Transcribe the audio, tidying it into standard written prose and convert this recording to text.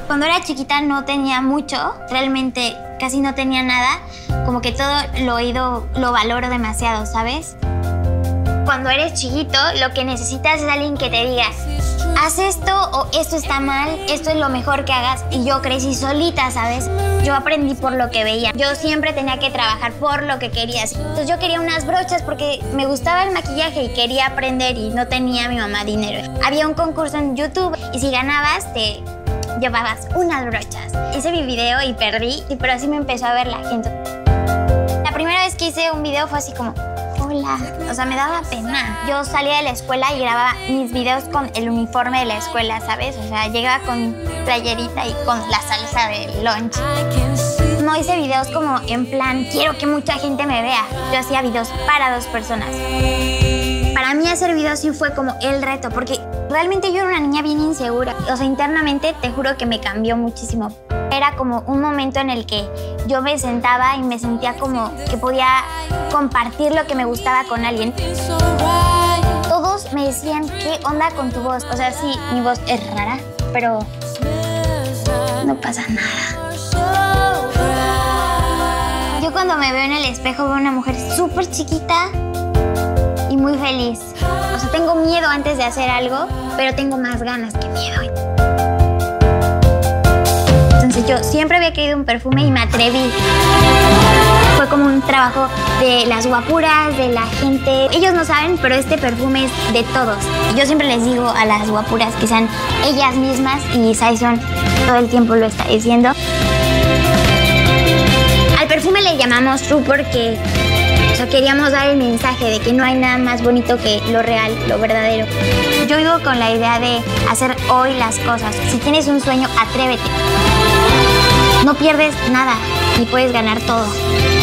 Cuando era chiquita no tenía mucho, realmente casi no tenía nada. Como que todo lo valoro demasiado, ¿sabes? Cuando eres chiquito, lo que necesitas es alguien que te diga, haz esto o esto está mal, esto es lo mejor que hagas. Y yo crecí solita, ¿sabes? Yo aprendí por lo que veía. Yo siempre tenía que trabajar por lo que quería. Entonces yo quería unas brochas porque me gustaba el maquillaje y quería aprender y no tenía mi mamá dinero. Había un concurso en YouTube y si ganabas te llevabas unas brochas. Hice mi video y perdí, pero así me empezó a ver la gente. La primera vez que hice un video fue así como, hola. O sea, me daba pena. Yo salía de la escuela y grababa mis videos con el uniforme de la escuela, ¿sabes? O sea, llegaba con mi playerita y con la salsa de lunch. No hice videos como en plan, quiero que mucha gente me vea. Yo hacía videos para 2 personas. Para mí hacer videos sí fue como el reto, porque realmente yo era una niña bien insegura. O sea, internamente te juro que me cambió muchísimo. Era como un momento en el que yo me sentaba y me sentía como que podía compartir lo que me gustaba con alguien. Todos me decían, ¿qué onda con tu voz? O sea, sí, mi voz es rara, pero no pasa nada. Yo cuando me veo en el espejo veo una mujer súper chiquita y muy feliz. O sea, tengo miedo antes de hacer algo, pero tengo más ganas que miedo. Entonces yo siempre había querido un perfume y me atreví. Fue como un trabajo de las guapuras, de la gente. Ellos no saben, pero este perfume es de todos. Yo siempre les digo a las guapuras que sean ellas mismas y Saison todo el tiempo lo está diciendo. Al perfume le llamamos True porque queríamos dar el mensaje de que no hay nada más bonito que lo real, lo verdadero. Yo vivo con la idea de hacer hoy las cosas. Si tienes un sueño, atrévete. No pierdes nada y puedes ganar todo.